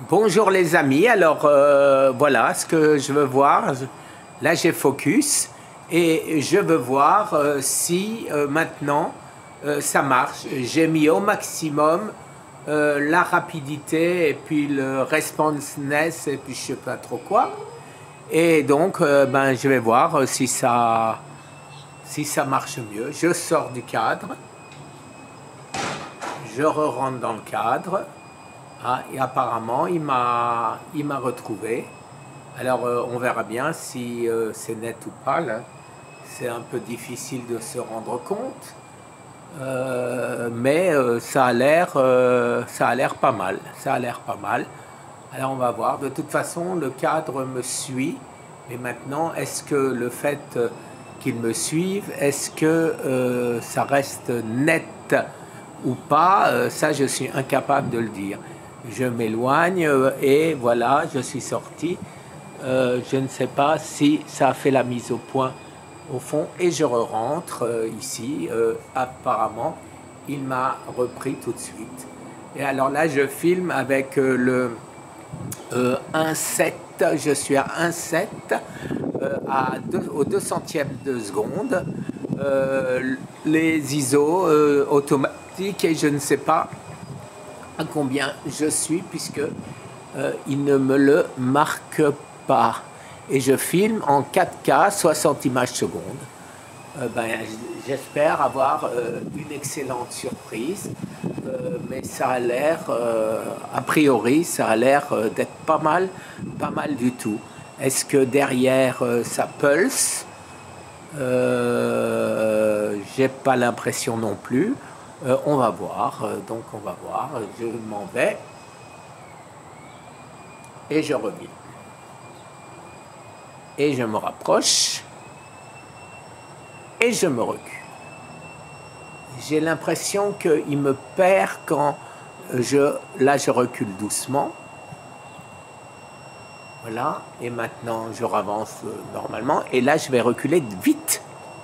Bonjour les amis, alors voilà ce que je veux voir. Là j'ai focus et je veux voir si maintenant ça marche. J'ai mis au maximum la rapidité et puis le responsiveness et puis je sais pas trop quoi. Et donc ben, je vais voir si ça marche mieux. Je sors du cadre, je re-rentre dans le cadre. Ah, et apparemment, il m'a retrouvé. Alors, on verra bien si c'est net ou pas. Là, c'est un peu difficile de se rendre compte, mais ça a l'air pas mal. Ça a l'air pas mal. Alors, on va voir. De toute façon, le cadre me suit. Mais maintenant, est-ce que le fait qu'il me suive, est-ce que ça reste net ou pas? Ça, je suis incapable de le dire. Je m'éloigne et voilà, je suis sorti. Je ne sais pas si ça a fait la mise au point au fond et je rentre ici. Apparemment, il m'a repris tout de suite. Et alors là, je filme avec le 1,7. Je suis à 1,7 au 200e de seconde. Les ISO automatiques et je ne sais pas à combien je suis puisque il ne me le marque pas et je filme en 4K 60 images secondes. Ben, j'espère avoir une excellente surprise, mais ça a l'air a priori ça a l'air d'être pas mal du tout. Est-ce que derrière ça pulse? J'ai pas l'impression non plus. On va voir, donc on va voir, je m'en vais et je reviens. Et je me rapproche et je me recule. J'ai l'impression qu'il me perd quand là je recule doucement. Voilà, et maintenant je avance normalement et là je vais reculer vite.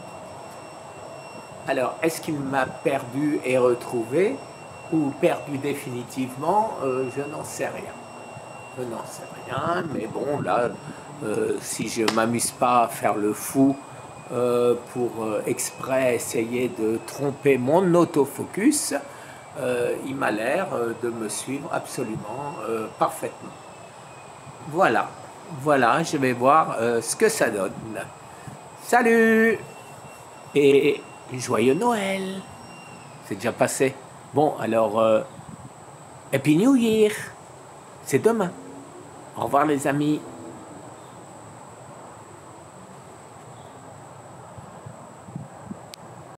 Alors, est-ce qu'il m'a perdu et retrouvé ou perdu définitivement? Je n'en sais rien. Je n'en sais rien, mais bon, là, si je ne m'amuse pas à faire le fou pour exprès essayer de tromper mon autofocus, il m'a l'air de me suivre absolument parfaitement. Voilà, voilà, je vais voir ce que ça donne. Salut! Et joyeux Noël! C'est déjà passé. Bon, alors, Happy New Year! C'est demain. Au revoir les amis.